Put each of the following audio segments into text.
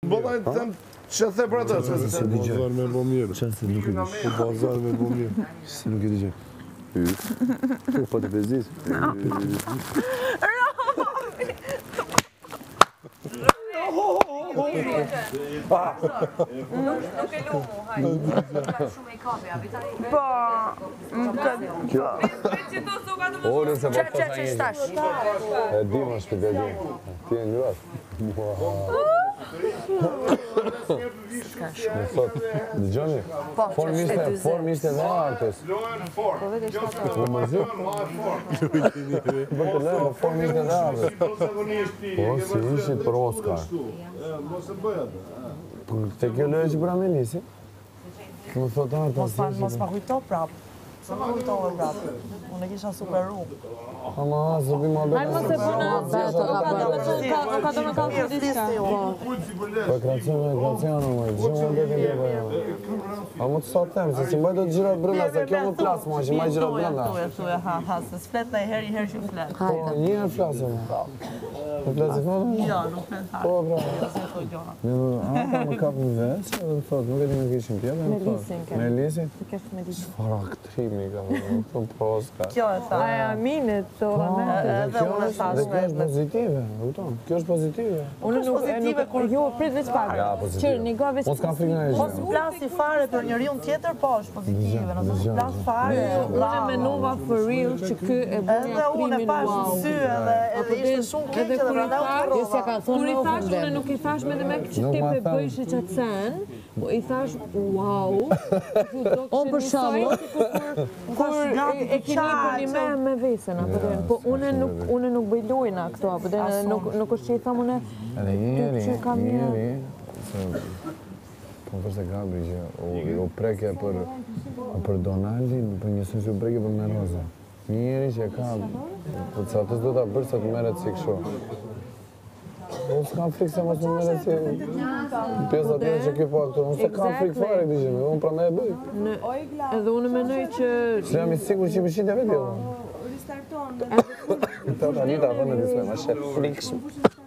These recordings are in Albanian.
Bollaj të them që the për atë. Bazar me bo mirë. Çfarë nuk e di. Po bazar me bo mirë. Se nuk e di gjë. Po të bezdis. Nuk e lumu, hajde. Ka shumë e kapi, a vitari. Po, Që to suka të më O, nëse po që shtash. E di më shpit, e di. Ti e ngjyrat. Më thot, dëgjoni. Formë ishte dhe artës. Po më zi. Për të lërë, formë ishte dhe artës. Po, si ishit për Oscar. Mos e bëj atë. Po, te kjo lërë që për Amelisi. Më thot artës. Mos ma kujto prap. Se ma kujtove prap. Unë e kisha superu. Ama, zë bi ma bërë. Hajde mos e bëna beto, ka do me ka për diçka. Po, kracione, më gjithë më dhe këndeve. A më të sa temë, se si mbaj do të gjirat brënda, se kjo më plasë, ma që mbaj gjirat brënda. Thuja, ha, se s'flet në i herë që flet. Po, njëherë flasë, ma. Në flasë i thonë? Jo, nuk flet ha. Po, bra. Se thoi gjona. Më kapë në vesë, dhe më thotë, nuk e di në kishim tjetë, më thotë. Me Lisin? Fara këtrimi, ka më thonë poska. Kjo e tha. Aja minit, të Edhe unë e thash. Dhe kjo është pozitive, kupton? Kjo është pozitive. Unë nuk, jo, prit veç pak. Ja, pozitive. Qërë, një ga veç Mos ka frikë në e Mos plasi fare për njeriun tjetër, po është pozitive. Nëse mos plas fare, Unë menova for real që kë e bënja edhe unë e primin pash në wow. sy edhe ishte shumë keq edhe prandaj u rrova. Kur i thash, unë nuk i thash me dhe me që ti pe bëjshë që të sen, po i thash, wow. Unë për shumë, kur e kini për me vesën, apo dhe, po unë nuk bëj lojna këto, apo dhe, nuk është që i thamë unë, Edhe njeri, po vështë e Gabri që u preke për Donaldin, për njësën që u preke për Meroza. Njeri që ka, po të atës do të bërë se të meret si kësho. Unë s'kam frikë se mos më meret si pjesa tjetë që kjo po aktor. Unë s'kam frikë fare i dijeme, unë pra me e bëj. edhe unë menoj që... Se jam i sigur që i pëshin të vetë jo. Tata Anita vënë në disme, ma shef frikshëm.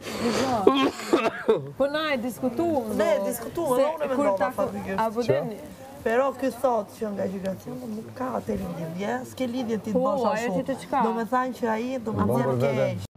Po na e diskutuam. Ne e diskutuam, edhe unë e mendova fatikisht. Apo dhe... Pero ky thot që nga gjykacioni nuk ka atë lidhje, s'ke lidhje ti të Po, bësh ajo ti të ashtu. çka? Do me thanë që ai do me nxjerr keq.